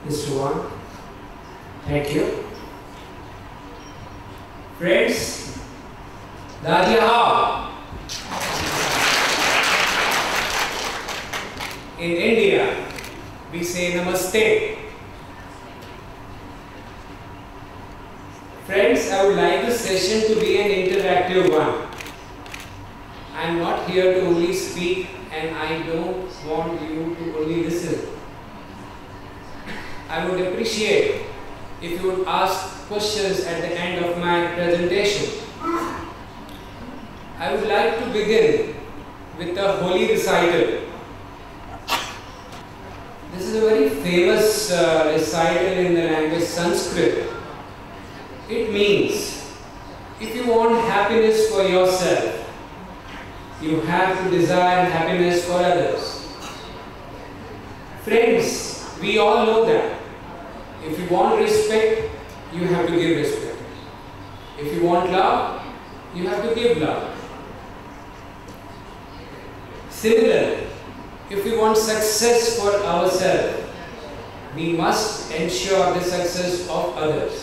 Mr. One. Thank you. Friends, Dadiya, in India, we say Namaste. Friends, I would like this session to be an interactive one. I am not here to only speak and I don't want you to only listen. I would appreciate if you would ask questions at the end of my presentation. I would like to begin with a holy recital. This is a very famous recital in the language Sanskrit. It means, if you want happiness for yourself, you have to desire happiness for others. Friends, we all know that. If you want respect, you have to give respect. If you want love, you have to give love. Similarly, if we want success for ourselves, we must ensure the success of others.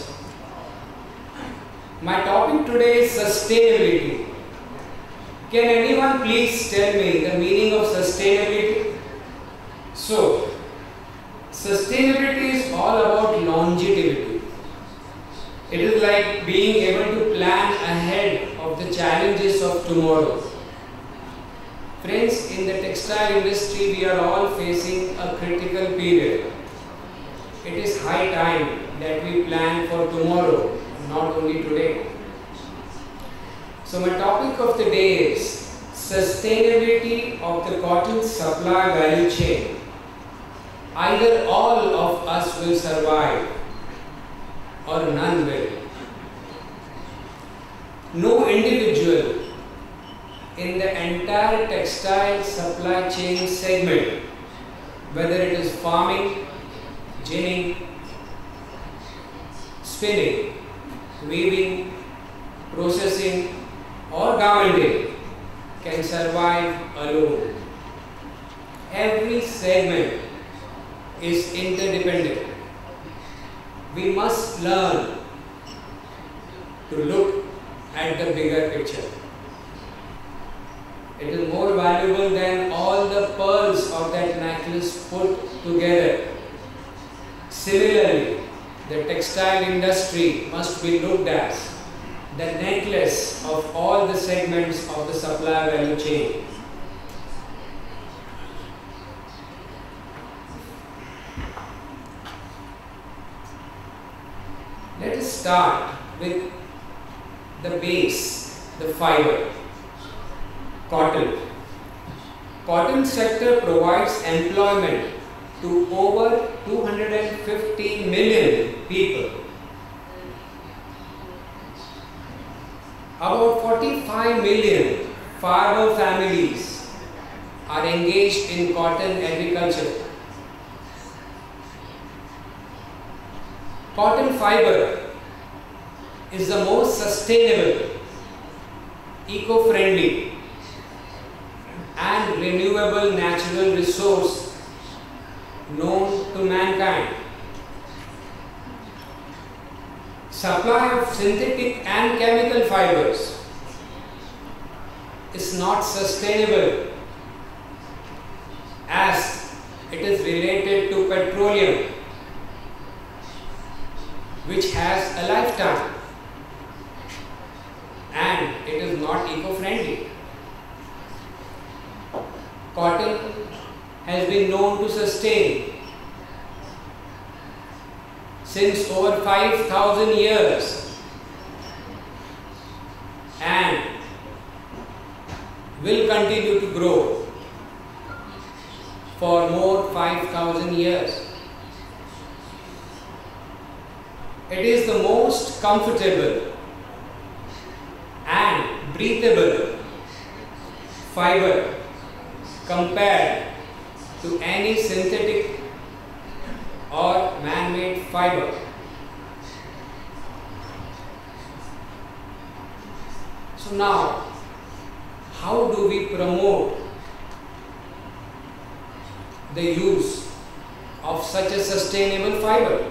My topic today is sustainability. Can anyone please tell me the meaning of sustainability? So, sustainability is all about longevity. It is like being able to plan ahead of the challenges of tomorrow. Friends, in the textile industry, we are all facing a critical period. It is high time that we plan for tomorrow, not only today. So my topic of the day is sustainability of the cotton supply value chain. Either all of us will survive or none will. No individual in the entire textile supply chain segment, whether it is farming, ginning, spinning, weaving, processing or garmenting, can survive alone. Every segment is interdependent. We must learn to look at the bigger picture. It is more valuable than all the pearls of that necklace put together. Similarly, the textile industry must be looked at the necklace of all the segments of the supply value chain. Let us start with the base, the fiber, cotton. Cotton sector provides employment to over 250 million people. About 45 million farmer families are engaged in cotton agriculture. Cotton fiber is the most sustainable, eco-friendly and renewable natural resource known to mankind. Supply of synthetic and chemical fibers is not sustainable as it is related to petroleum, which has a lifetime, and it is not eco-friendly. Cotton has been known to sustain since over 5,000 years and will continue to grow for more 5,000 years. It is the most comfortable and breathable fiber compared to any synthetic or man-made fiber. So now, how do we promote the use of such a sustainable fiber.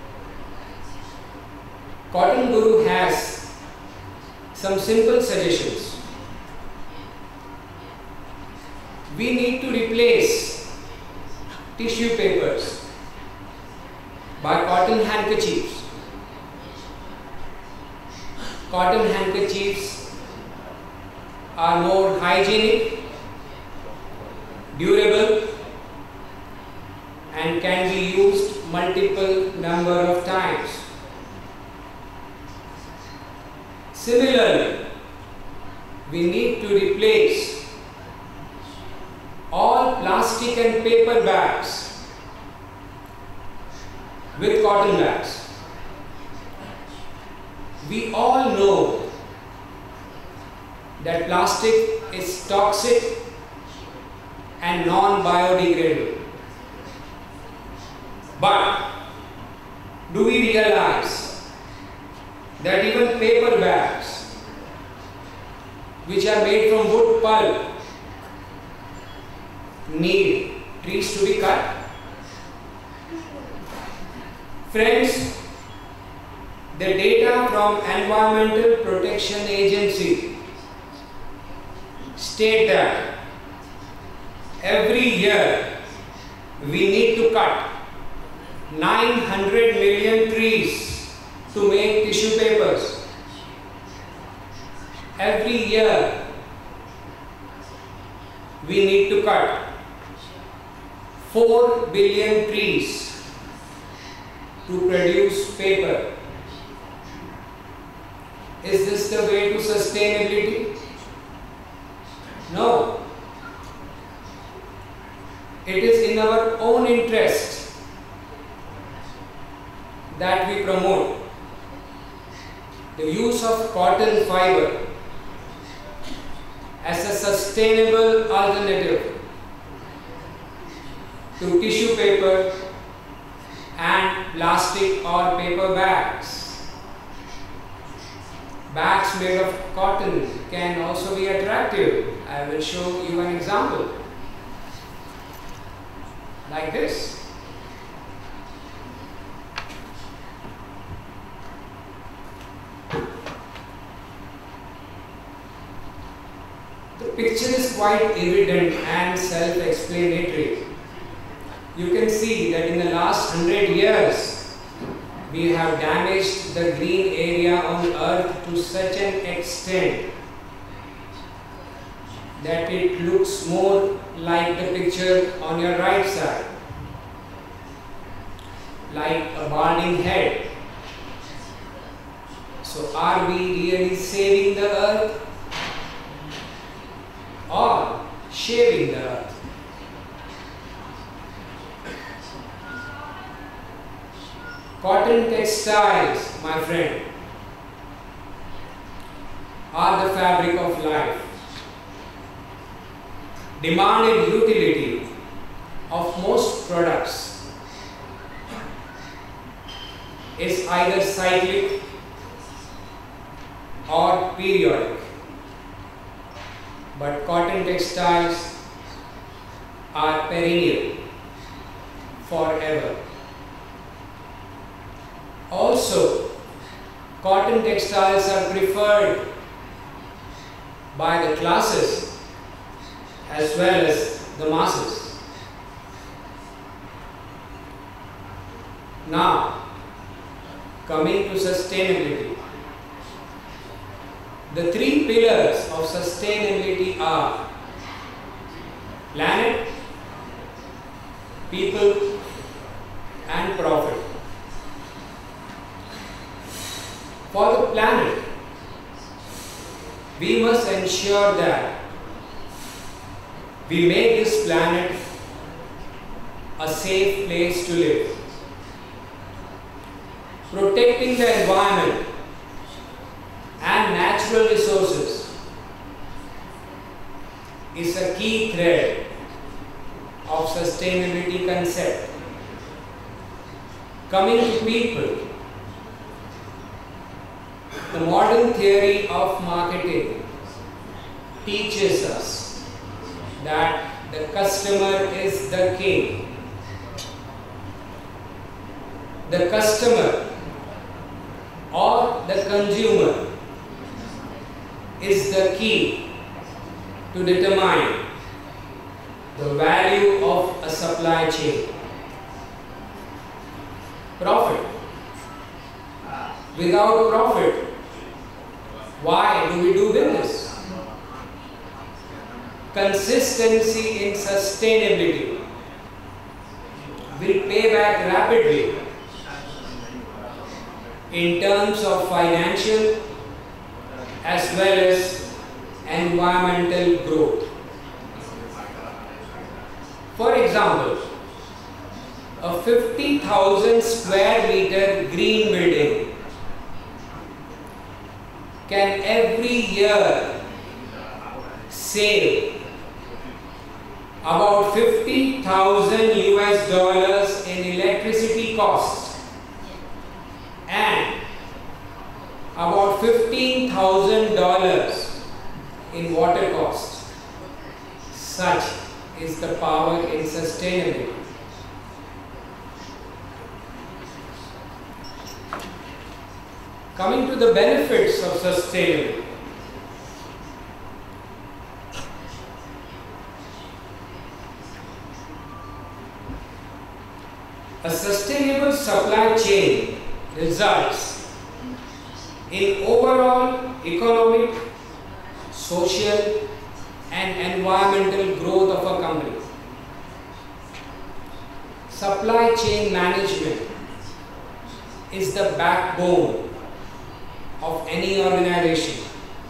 COTTONGURU has some simple suggestions. We need to replace tissue papers by cotton handkerchiefs. Cotton handkerchiefs are more hygienic, durable, and can be used multiple number of times. Similarly, we need to replace all plastic and paper bags with cotton bags. We all know that plastic is toxic and non-biodegradable. But do we realize that even paper bags, which are made from wood pulp, need trees to be cut? Friends, the data from Environmental Protection Agency state that every year we need to cut 900 million trees to make tissue papers. Every year we need to cut 4 billion trees to produce paper. Is this the way to sustainability? No. It is in our own interest that we promote the use of cotton fiber as a sustainable alternative to tissue paper and plastic or paper bags. Bags made of cotton can also be attractive. I will show you an example. Like this. The picture is quite evident and self-explanatory. You can see that in the last 100 years, we have damaged the green area on earth to such an extent that it looks more like the picture on your right side, like a balding head. So are we really saving the earth or shaving the earth? Cotton textiles, my friend, are the fabric of life. Demanded utility of most products is either cyclic or periodic, but cotton textiles are perennial, forever. Also, cotton textiles are preferred by the classes as well as the masses. Now, coming to sustainability. The three pillars of sustainability are planet, people, and profit. For the planet, we must ensure that we make this planet a safe place to live. Protecting the environment and natural resources is a key thread of sustainability concept. Coming to people, the modern theory of marketing teaches us that the customer is the king. the customer or the consumer is the key to determine the value of a supply chain. Profit. Without profit, why do we do business? Consistency in sustainability will pay back rapidly in terms of financial as well as environmental growth. For example, a 50,000 square meter green building can every year save about $50,000 in electricity costs and about $15,000 in water costs. Such is the power in sustainability. Coming to the benefits of sustainability. A sustainable supply chain results in overall economic, social, and environmental growth of a company. Supply chain management is the backbone of any organization.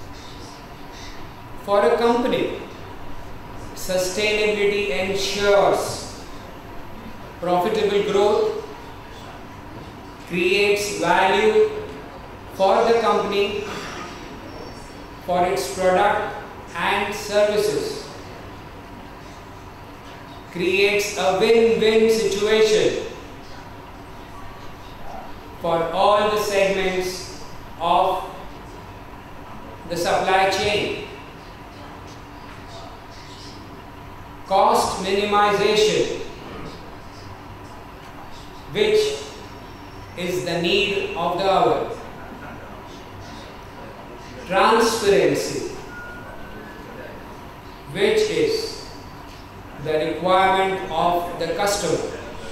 For a company, sustainability ensures profitable growth, creates value for the company, for its product and services, creates a win-win situation for all the segments of the supply chain. Cost minimization, which is the need of the hour. Transparency, which is the requirement of the customer.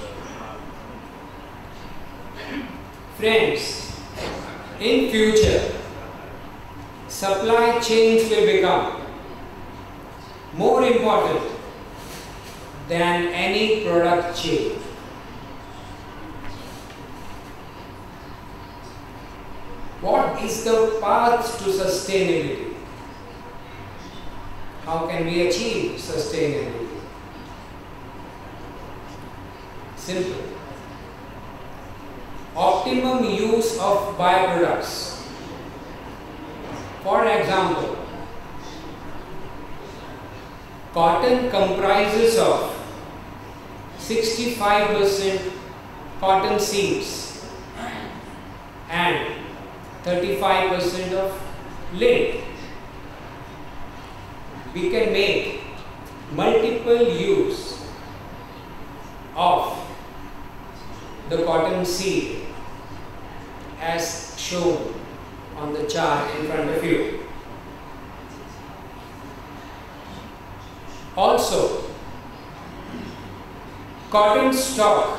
Friends, in future, supply chains will become more important than any product chain. What is the path to sustainability? How can we achieve sustainability? Simple. Optimum use of byproducts. For example, cotton comprises of 65% cotton seeds and 35% of lint. We can make multiple use of the cotton seed as shown on the chart in front of you. Also, cotton stock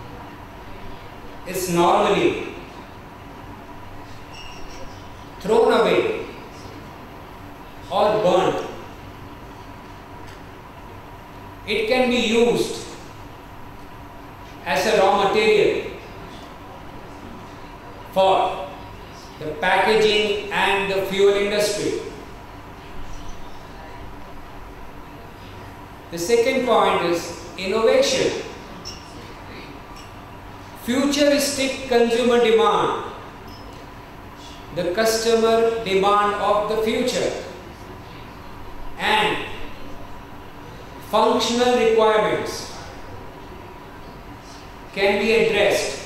is normally thrown away or burnt. It can be used as a raw material for the packaging and the fuel industry. The second point is innovation. Futuristic consumer demand, the customer demand of the future, and functional requirements can be addressed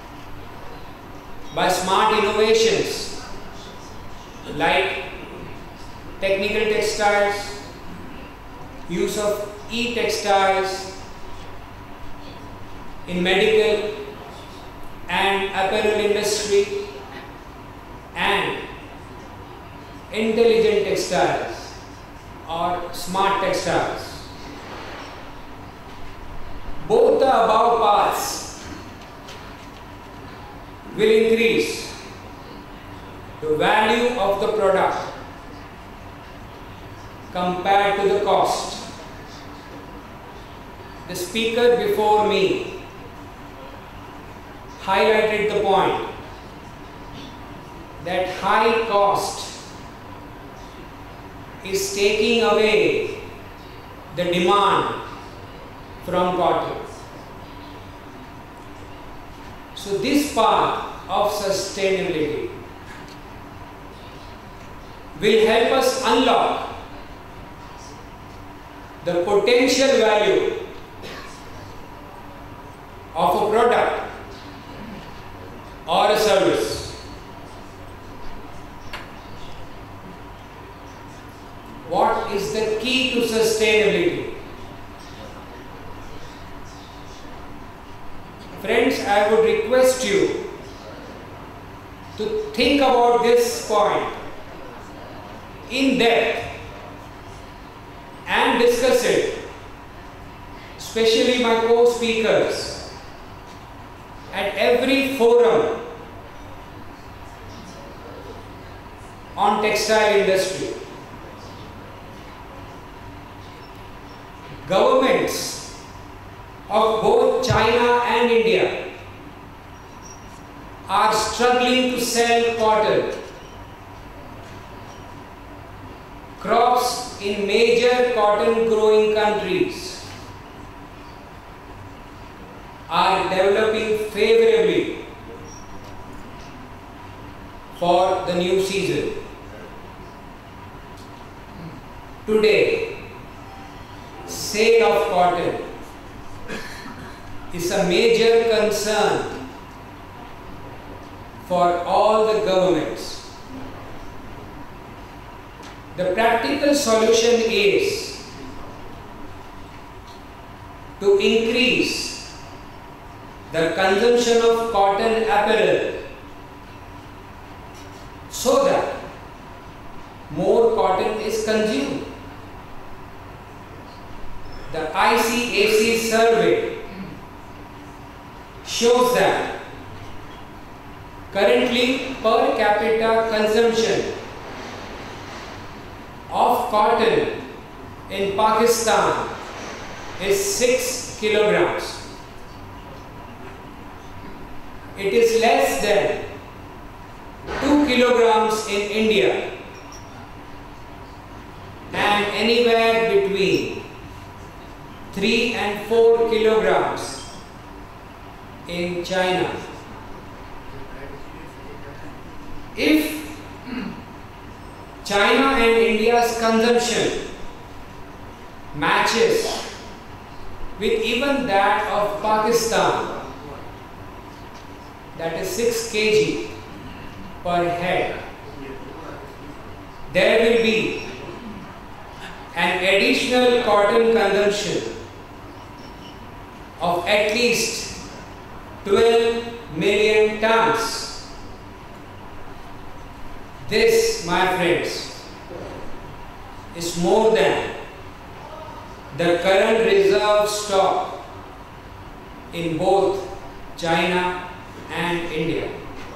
by smart innovations like technical textiles, use of e-textiles, in medical, and apparel industry and intelligent textiles or smart textiles. Both the above paths will increase the value of the product compared to the cost. The speaker before me highlighted the point that high cost is taking away the demand from cotton. So this path of sustainability will help us unlock the potential value of a product or a service. What is the key to sustainability? Friends, I would request you to think about this point in depth and discuss it, especially my co-speakers, at every forum on textile industry. Governments of both China and India are struggling to sell cotton. Crops in major cotton growing countries are developing favorably for the new season. Today, sale of cotton is a major concern for all the governments. The practical solution is to increase the consumption of cotton apparel so that more cotton is consumed. The ICAC survey shows that currently per capita consumption of cotton in Pakistan is 6 kilograms. It is less than 2 kilograms in India and anywhere between 3 and 4 kilograms in China. If China and India's consumption matches with even that of Pakistan, that is 6 kg per head, there will be an additional cotton consumption of at least 12 million tons. This, my friends, is more than the current reserve stock in both China and India.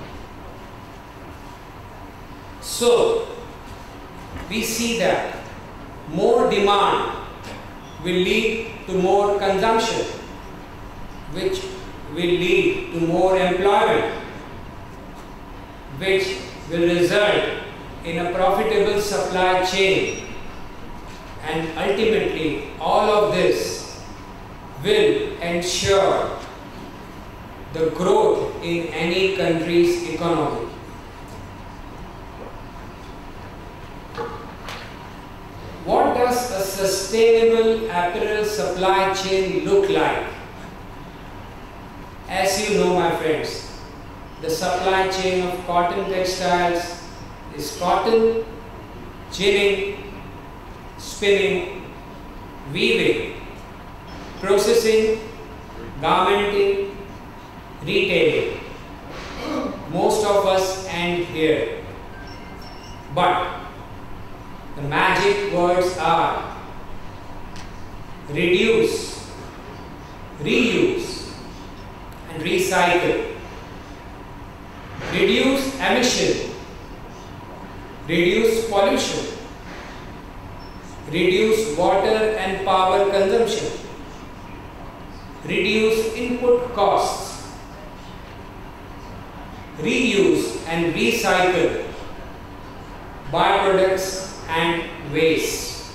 So, we see that more demand will lead to more consumption, which will lead to more employment, which will result in a profitable supply chain, and ultimately all of this will ensure the growth in any country's economy. What does a sustainable apparel supply chain look like? As you know, my friends, the supply chain of cotton textiles is cotton, ginning, spinning, weaving, processing, garmenting, retailing. most of us end here. But the magic words are reduce, reuse, and recycle. Reduce emission, reduce pollution, reduce water and power consumption, reduce input costs, reuse and recycle byproducts and waste.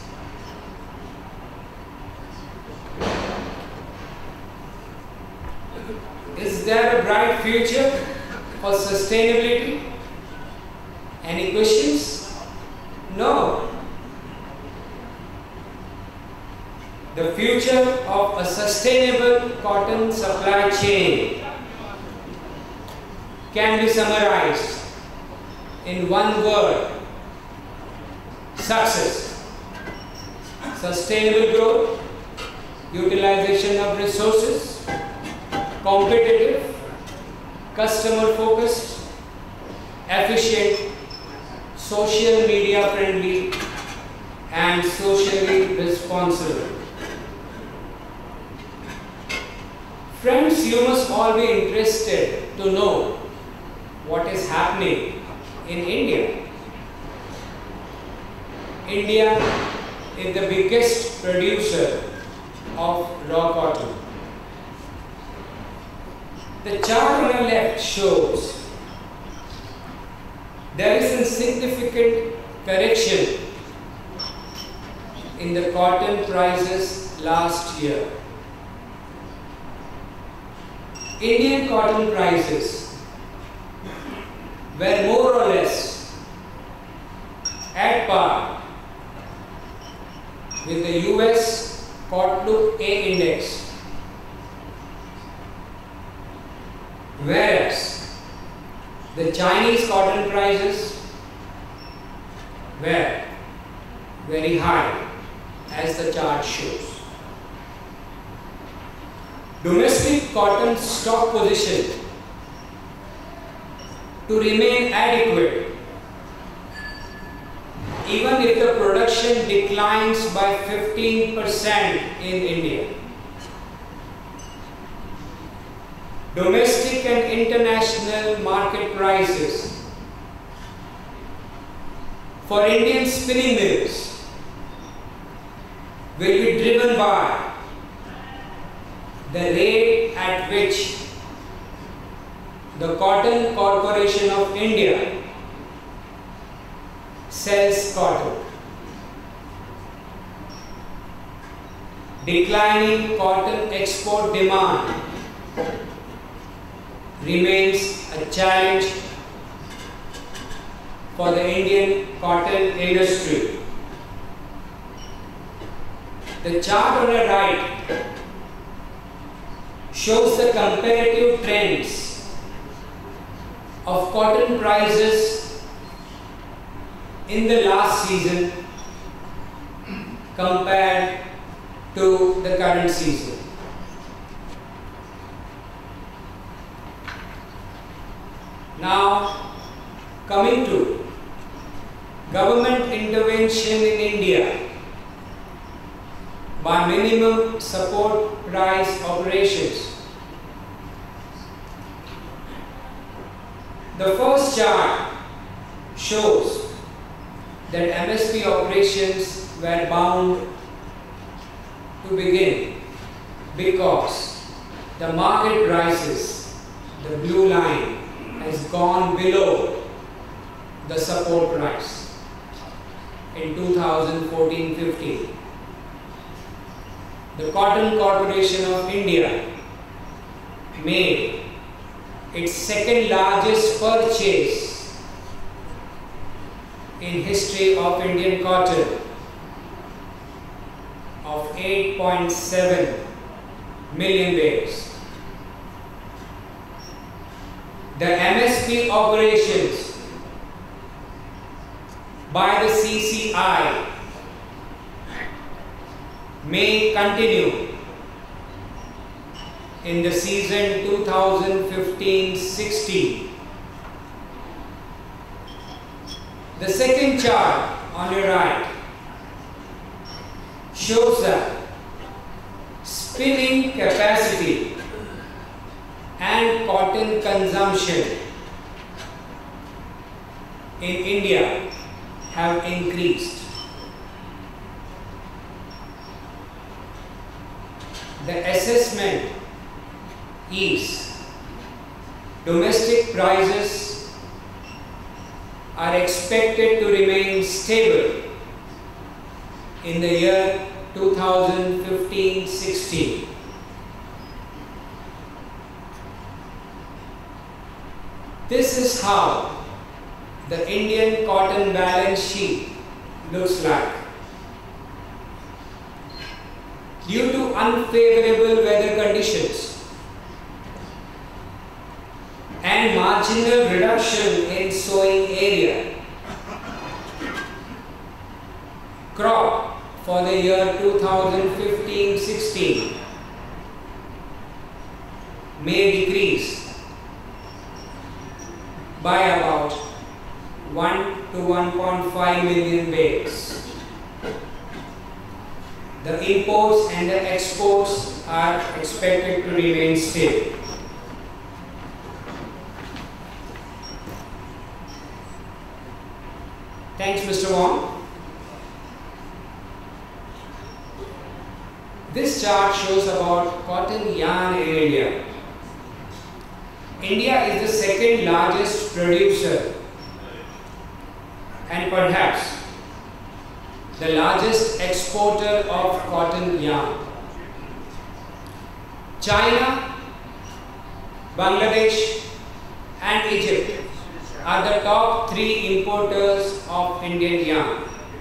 Is there a bright future for sustainability? Any questions? No. The future of a sustainable cotton supply chain can be summarized in one word: success. Sustainable growth, utilization of resources, competitive, customer focused, efficient, social media friendly, and socially responsible. Friends, you must all be interested to know what is happening in India. India is the biggest producer of raw cotton. The chart on the left shows there is a significant correction in the cotton prices last year. Indian cotton prices were more or less at par with the US Cotton A index, whereas the Chinese cotton prices were very high, as the chart shows. Domestic cotton stock position to remain adequate even if the production declines by 15% in India. Domestic and international market prices for Indian spinning mills will be driven by the rate at which the Cotton Corporation of India sells cotton. Declining cotton export demand remains a challenge for the Indian cotton industry. The chart on the right shows the comparative trends of cotton prices in the last season compared to the current season. Now, coming to government intervention in India by minimum support price operations. The first chart shows that MSP operations were bound to begin because the market prices, the blue line, has gone below the support price in 2014-15. The Cotton Corporation of India made its second largest purchase in history of Indian cotton of 8.7 million bales. The MSP operations by the CCI may continue in the season 2015-16 The second chart on your right shows the spinning capacity and cotton consumption in India have increased. The assessment is domestic prices are expected to remain stable in the year 2015-16. This is how the Indian cotton balance sheet looks like. Due to unfavorable weather conditions and marginal reduction in sowing area, crop for the year 2015-16 may decrease by about 1 to 1.5 million bales. The imports and the exports are expected to remain stable. Thanks, Mr. Wong. This chart shows about cotton yarn in India. India is the second largest producer and perhaps the largest exporter of cotton yarn. China, Bangladesh and Egypt are the top 3 importers of Indian yarn.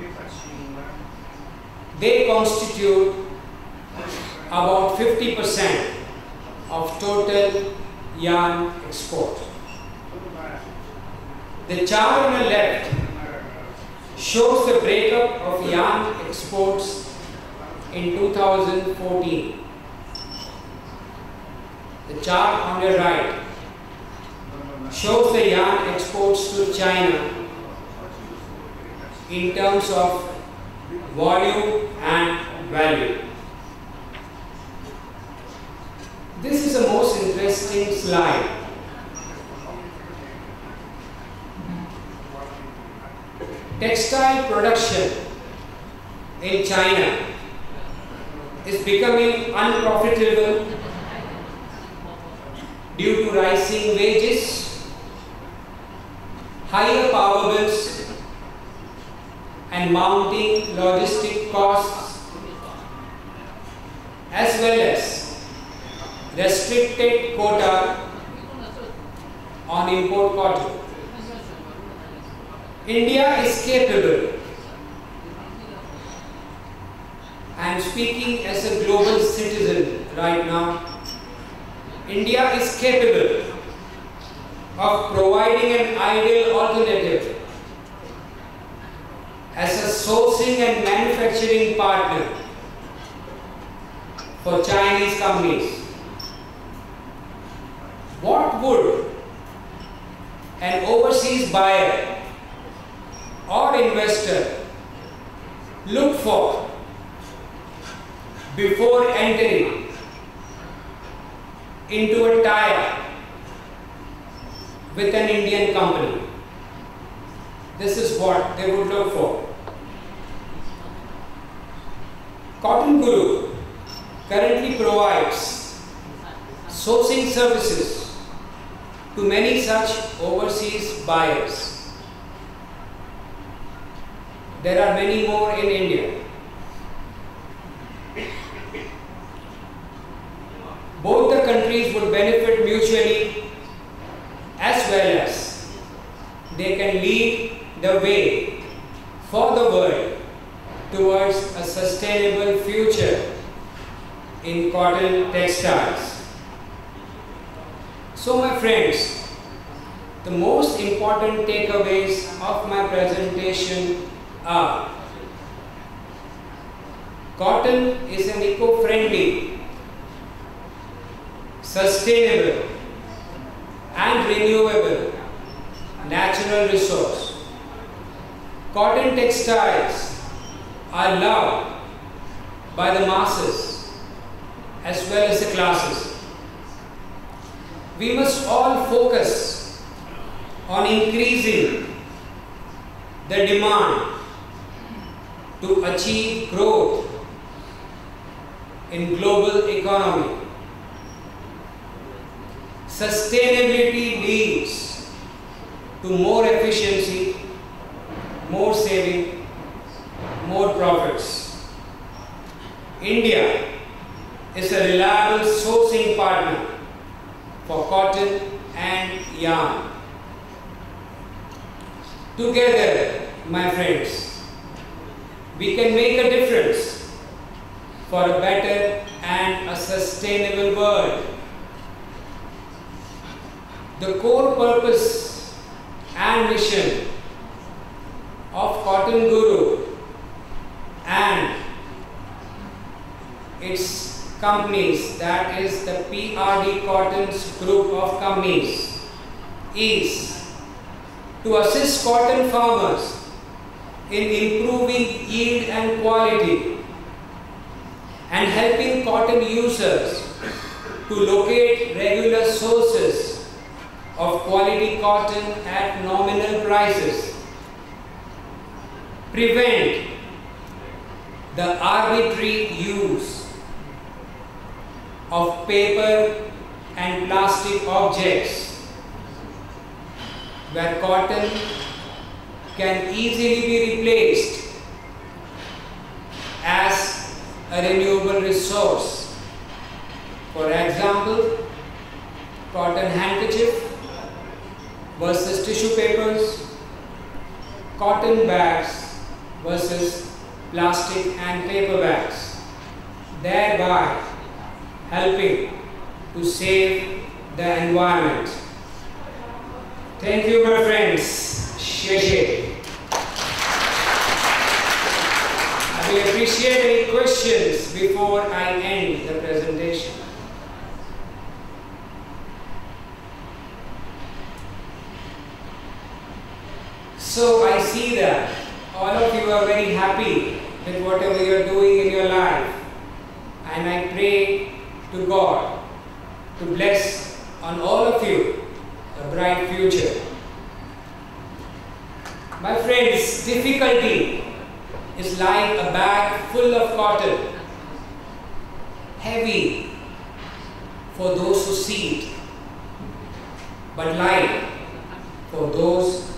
They constitute about 50% of total yarn export. The chart on the left shows the breakup of yarn exports in 2014. The chart on the right shows the yarn exports to China in terms of volume and value. This is the most interesting slide. Textile production in China is becoming unprofitable due to rising wages, higher power bills, and mounting logistic costs, as well as restricted quota on import cotton. India is capable, I am speaking as a global citizen right now, India is capable of providing an ideal alternative as a sourcing and manufacturing partner for Chinese companies. What would an overseas buyer or investor look for before entering into a tie-up with an Indian company? This is what they would look for. COTTONGURU currently provides sourcing services to many such overseas buyers. There are many more in India. Both the countries would benefit mutually, as well as they can lead the way for the world towards a sustainable future in cotton textiles. So my friends, the most important takeaways of my presentation are: cotton is an eco-friendly, sustainable and renewable natural resource Cotton textiles are loved by the masses as well as the classes. We must all focus on increasing the demand to achieve growth in global economy. Sustainability leads to more efficiency, more saving, more profits. India is a reliable sourcing partner for cotton and yarn. Together, my friends, we can make a difference for a better and a sustainable world. The core purpose and mission of COTTONGURU and its companies, that is the PRD Cotton's group of companies, is to assist cotton farmers in improving yield and quality and helping cotton users to locate regular sources of quality cotton at nominal prices, prevent the arbitrary use of paper and plastic objects where cotton can easily be replaced as a renewable resource. For example, cotton handkerchief versus tissue papers, cotton bags versus plastic and paper bags, thereby helping to save the environment. Thank you, my friends. Sheshe. I will appreciate any questions before I end the presentation. So I see that all of you are very happy with whatever you are doing in your life, and I pray to God to bless on all of you a bright future. My friends, difficulty is like a bag full of cotton, heavy for those who see it, but light for those